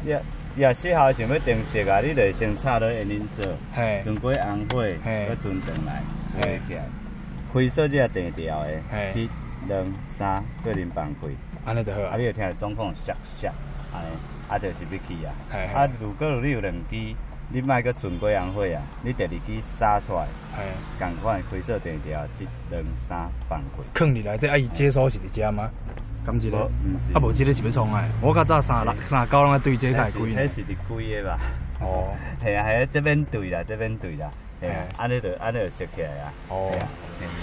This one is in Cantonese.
也适合想要定色啊，你就先插落烟林色，转过红火，再转转来，下起来。开色这定调的，1、2、3做恁放开， 安尼就好啊。 你就听总共唰唰，安尼，就是要起啊。如果你有2支，你莫搁转过红火啊，你第2支撒出来，共款开色定调，1、2、3放开。 放入内底，伊解锁是伫遮吗？咁一个，无即个是要创诶。我较早3、9拢在对这开开。 迄是伫开的吧？哦，系啊，这边对啦，这边对啦，系啊，安尼就设起来啊。哦。